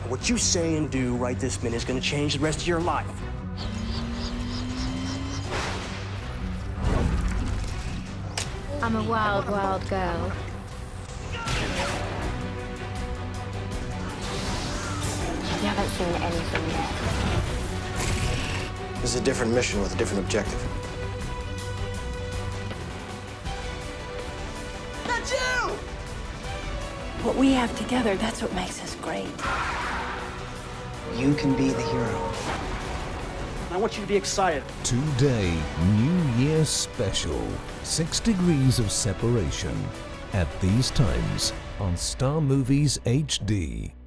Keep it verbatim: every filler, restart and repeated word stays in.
What you say and do right this minute is gonna change the rest of your life. I'm a wild, wild girl. You haven't seen anything yet. This is a different mission with a different objective. That's you! What we have together, that's what makes us great. You can be the hero. I want you to be excited. Today, New Year special, Six Degrees of Separation. At these times on Star Movies H D.